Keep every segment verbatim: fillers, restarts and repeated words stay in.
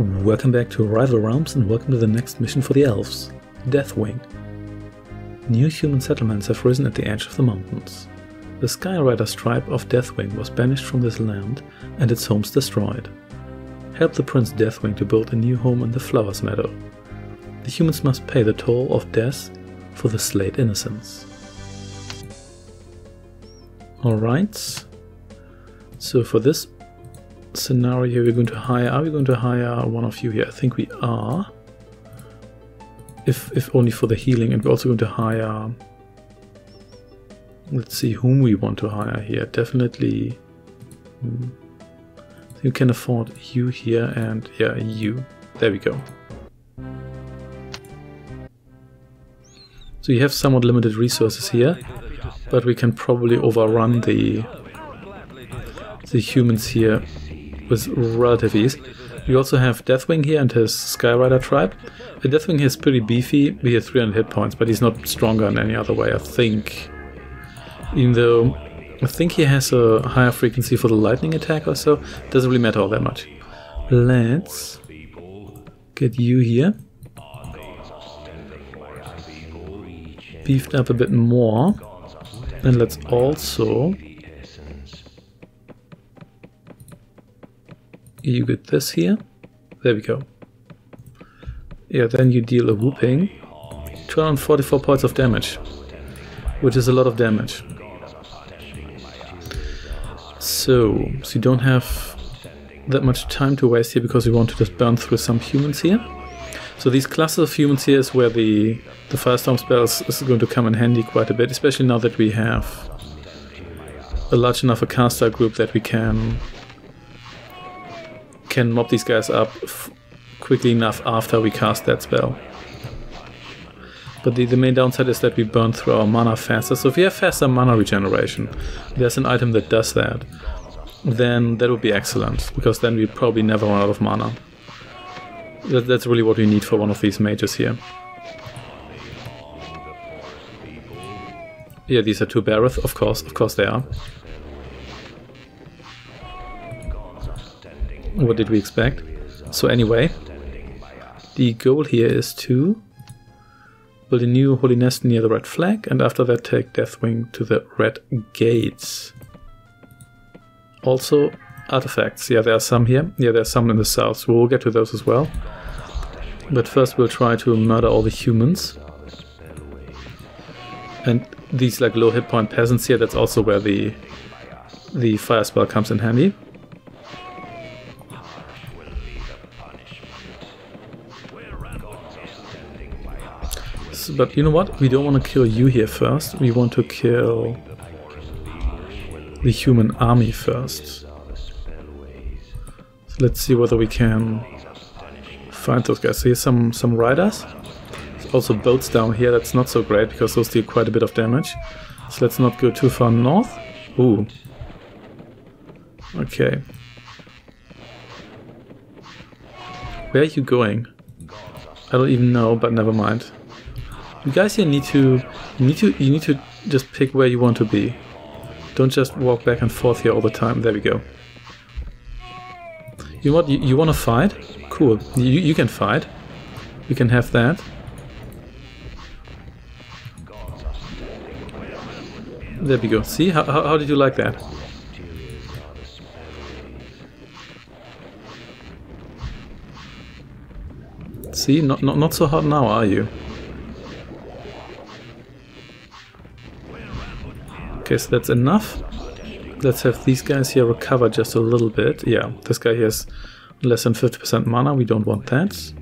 Welcome back to Rival Realms and welcome to the next mission for the elves, Deathwing. New human settlements have risen at the edge of the mountains. The Skyrider's tribe of Deathwing was banished from this land and its homes destroyed. Help the Prince Deathwing to build a new home in the Flowers Meadow. The humans must pay the toll of death for the slayed innocents. Alright, so for this scenario we're going to hire, are we going to hire one of you here? I think we are. If, if only for the healing, and we're also going to hire, let's see whom we want to hire here. Definitely, hmm, you can afford you here and yeah, you. There we go. So you have somewhat limited resources here, but we can probably overrun the, the humans here with relative ease. We also have Deathwing here and his Skyrider tribe. The Deathwing here is pretty beefy. We have three hundred hit points, but he's not stronger in any other way, I think. Even though I think he has a higher frequency for the lightning attack or so. Doesn't really matter all that much. Let's get you here. Beefed up a bit more. And let's also... You get this here. There we go. Yeah, then you deal a whooping. two hundred forty-four points of damage. Which is a lot of damage. So, so you don't have that much time to waste here because we want to just burn through some humans here. So these clusters of humans here is where the, the Firestorm spells is going to come in handy quite a bit, especially now that we have a large enough a caster group that we can can mob these guys up f quickly enough after we cast that spell. But the, the main downside is that we burn through our mana faster. So if we have faster mana regeneration, there's an item that does that, then that would be excellent, because then we probably never run out of mana. That, that's really what we need for one of these mages here. Yeah, these are two Bareth, of course, of course they are. What did we expect? So anyway, the goal here is to build a new holy nest near the red flag, and after that take Deathwing to the red gates. Also artifacts, yeah, there are some here. Yeah, there are some in the south, so we'll get to those as well. But first we'll try to murder all the humans. And these like low hit point peasants here, that's also where the the fire spell comes in handy. But you know what? We don't want to kill you here first. We want to kill the human army first. So let's see whether we can find those guys. So here's some, some riders. There's also boats down here. That's not so great because those deal quite a bit of damage. So let's not go too far north. Ooh. Okay. Where are you going? I don't even know, but never mind. You guys here need to, you need to, you need to just pick where you want to be. Don't just walk back and forth here all the time. There we go. You know what? You, you want to fight? Cool. You, you can fight. You can have that. There we go. See? How, how, how did you like that? See? Not, not, not so hard now, are you? Okay, so that's enough. Let's have these guys here recover just a little bit. Yeah, this guy here has less than fifty percent mana. We don't want that.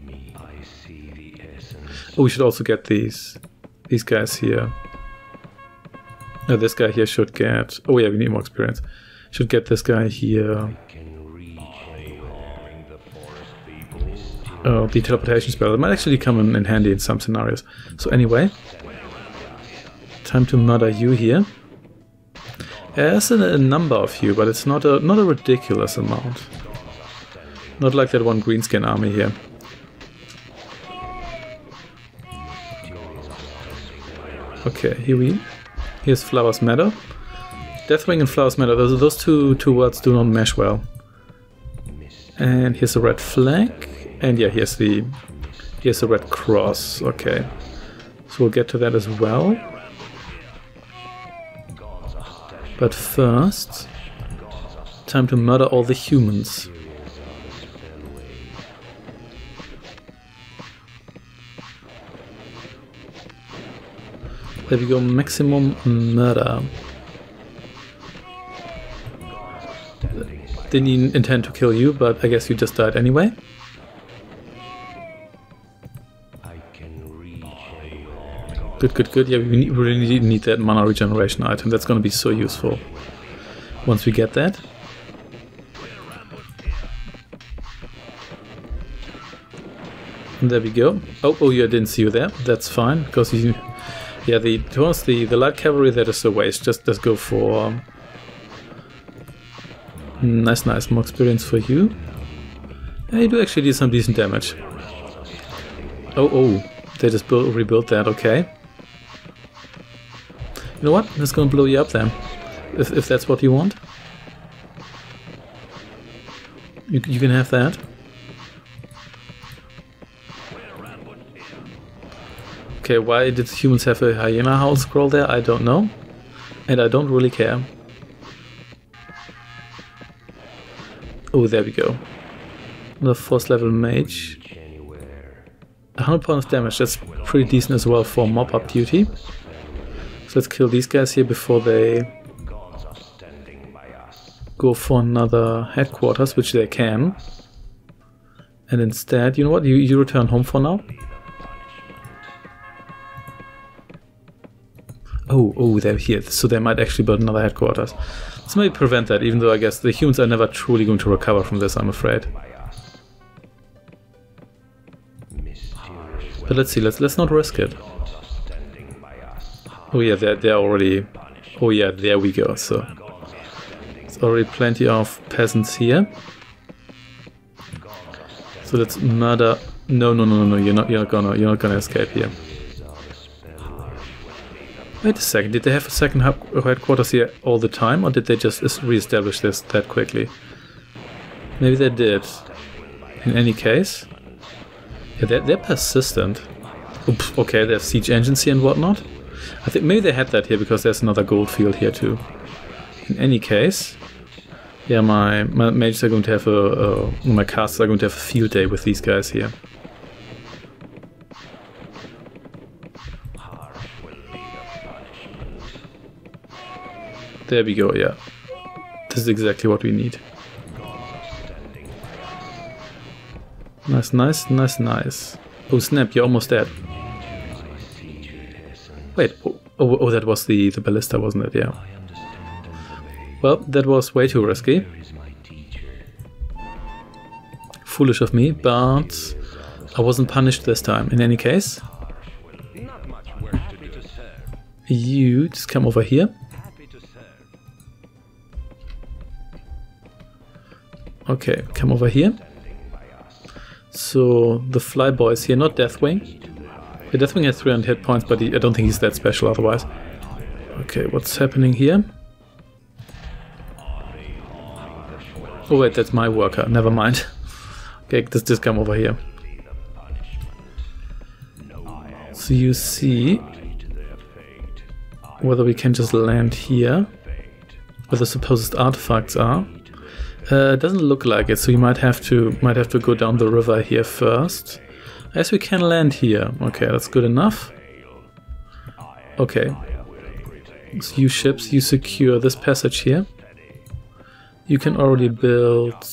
Oh, we should also get these these guys here. No, this guy here should get... Oh yeah, we need more experience. Should get this guy here. Oh, the teleportation spell. It might actually come in, in handy in some scenarios. So anyway, time to murder you here. There's a, a number of you, but it's not a not a ridiculous amount. Not like that one greenskin army here. Okay, here we here's Flowers Meadow. Deathwing and Flowers Meadow. Those those two two words do not mesh well. And here's a red flag. And yeah, here's the here's the red cross. Okay. So we'll get to that as well. But first, time to murder all the humans. There we go, maximum murder. Didn't even intend to kill you, but I guess you just died anyway. Good, good, good. Yeah, we really need that mana regeneration item. That's going to be so useful once we get that. And there we go. Oh, oh, yeah, I didn't see you there. That's fine, because you... Yeah, the towards the the light cavalry, that is a waste. Just just go for um, nice, nice more experience for you. Yeah, you do actually do some decent damage. Oh, oh, they just build, rebuilt that. Okay. You know what? That's gonna blow you up then, if if that's what you want. You you can have that. Okay, why did humans have a hyena howl scroll there? I don't know. And I don't really care. Oh, there we go. Another fourth level mage. one hundred points of damage, that's pretty decent as well for mop-up duty. So let's kill these guys here before they go for another headquarters, which they can. And instead, you know what, you, you return home for now. Oh, oh, they're here, so they might actually build another headquarters. Let's maybe prevent that, even though I guess the humans are never truly going to recover from this, I'm afraid. But let's see, let's let's not risk it. Oh yeah, they're, they're already... Oh yeah, there we go, so... There's already plenty of peasants here. So let's murder... No, no, no, no, no, you're not, you're not gonna, you're not gonna escape here. Wait a second, did they have a second headquarters here all the time, or did they just re-establish this that quickly? Maybe they did. In any case, yeah, they're, they're persistent. Oops, okay, they have siege engines here and whatnot. I think maybe they had that here because there's another gold field here too. In any case, yeah, my, my mages are going to have a, a my casters are going to have a field day with these guys here. There we go, yeah. This is exactly what we need. Nice, nice, nice, nice. Oh snap, you're almost dead. Wait, oh, oh, oh that was the, the ballista, wasn't it? Yeah. Well, that was way too risky. Foolish of me, but I wasn't punished this time. In any case, you just come over here. Okay, come over here. So the flyboy is here, not Deathwing. The Deathwing has three hundred hit points, but he, I don't think he's that special otherwise. Okay, what's happening here? Oh wait, that's my worker. Never mind. Okay, just just come over here. So you see whether we can just land here, where the supposed artifacts are. Uh, it doesn't look like it, so you might have to might have to go down the river here first. As we can land here. Okay, that's good enough. Okay. So you ships, you secure this passage here. You can already build...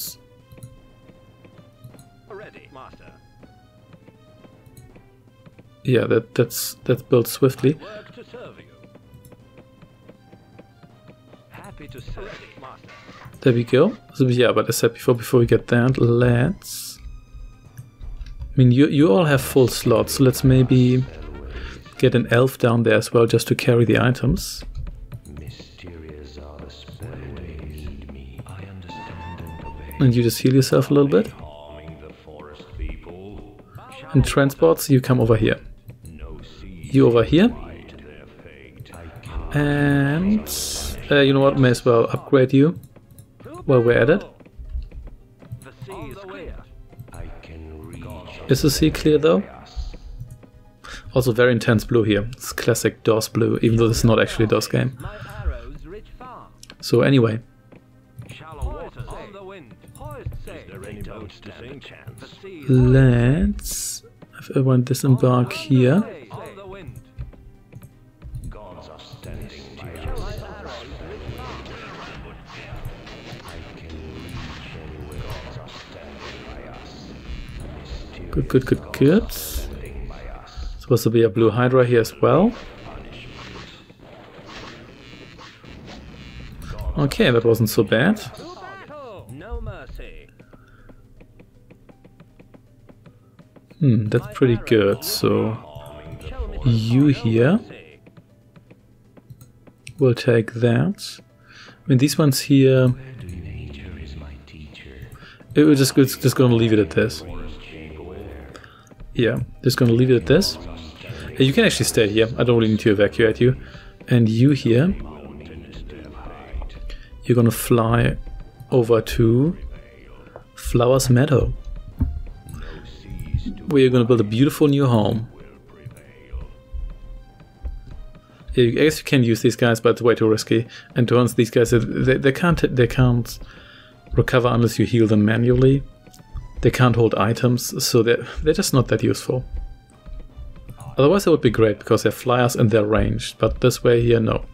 Yeah, that that's that's built swiftly. There we go. So yeah, but as I said before, before we get that, let's... I mean, you, you all have full slots, so let's maybe get an elf down there as well, just to carry the items. And you just heal yourself a little bit. And transports, you come over here. You over here. And... Uh, you know what, may as well upgrade you while we're at it. Is the sea clear though? Also very intense blue here. It's classic DOS blue, even though this is not actually a DOS game. So anyway. Let's have everyone disembark here. Good, good, good, good. Supposed to be a blue Hydra here as well. Okay, that wasn't so bad. Hmm, that's pretty good. So you here will take that. I mean, these ones here. It was just just gonna leave it at this. Yeah, just gonna leave it at this. You can actually stay here. I don't really need to evacuate you. And you here, you're gonna fly over to Flowers Meadow, where you're gonna build a beautiful new home. Yeah, I guess you can use these guys, but it's way too risky. And to honest, these guys they, they can't they can't recover unless you heal them manually. They can't hold items, so they're they're just not that useful. Otherwise, that would be great because they're flyers and they're ranged. But this way here, no.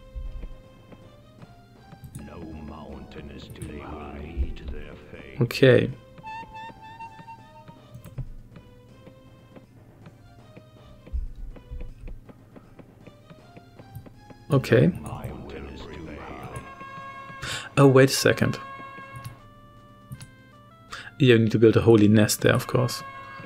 Okay. Okay. Oh, wait a second. Yeah, we need to build a holy nest there, of course.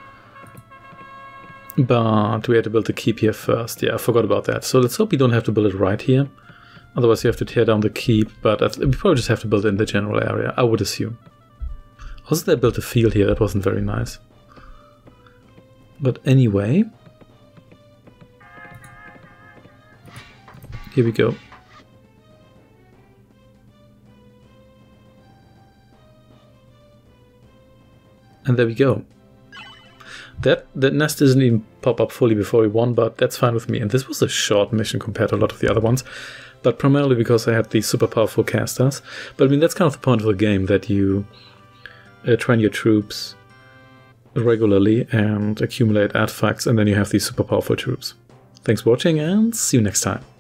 But we have to build the keep here first. Yeah, I forgot about that. So let's hope we don't have to build it right here. Otherwise you have to tear down the keep, but we probably just have to build it in the general area, I would assume. Also, they built a field here, that wasn't very nice. But anyway... Here we go. And there we go. That, that nest doesn't even pop up fully before we won, but that's fine with me. And this was a short mission compared to a lot of the other ones, but primarily because I had these super powerful casters. But I mean, that's kind of the point of the game, that you uh, train your troops regularly and accumulate artifacts, and then you have these super powerful troops. Thanks for watching, and see you next time.